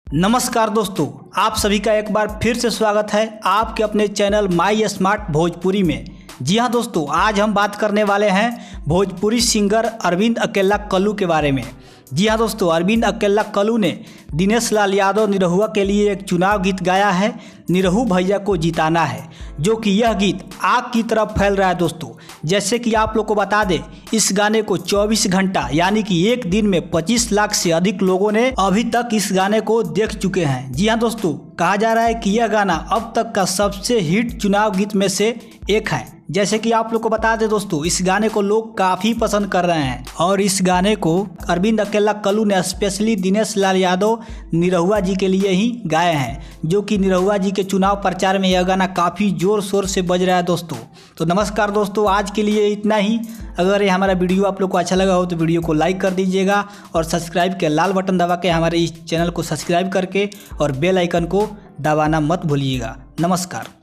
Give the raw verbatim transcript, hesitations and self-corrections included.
नमस्कार दोस्तों, आप सभी का एक बार फिर से स्वागत है आपके अपने चैनल माई स्मार्ट भोजपुरी में। जी हाँ दोस्तों, आज हम बात करने वाले हैं भोजपुरी सिंगर अरविंद अकेला कल्लू के बारे में। जी हाँ दोस्तों, अरविंद अकेला कल्लू ने दिनेश लाल यादव निरहुआ के लिए एक चुनाव गीत गाया है, निरहू भैया को जिताना है, जो कि यह गीत आग की तरफ फैल रहा है दोस्तों। जैसे कि आप लोग को बता दें, इस गाने को चौबीस घंटा यानी कि एक दिन में पच्चीस लाख से अधिक लोगों ने अभी तक इस गाने को देख चुके हैं। जी हाँ दोस्तों, कहा जा रहा है कि यह गाना अब तक का सबसे हिट चुनाव गीत में से एक है। जैसे कि आप लोग को बता दें दोस्तों, इस गाने को लोग काफ़ी पसंद कर रहे हैं और इस गाने को अरविंद अकेला कल्लू ने स्पेशली दिनेश लाल यादव निरहुआ जी के लिए ही गाए हैं, जो कि निरहुआ जी के चुनाव प्रचार में यह गाना काफ़ी ज़ोर शोर से बज रहा है दोस्तों। तो नमस्कार दोस्तों, आज के लिए इतना ही। अगर ये हमारा वीडियो आप लोग को अच्छा लगा हो तो वीडियो को लाइक कर दीजिएगा और सब्सक्राइब के लाल बटन दबा के हमारे इस चैनल को सब्सक्राइब करके और बेल आइकन को दबाना मत भूलिएगा। नमस्कार।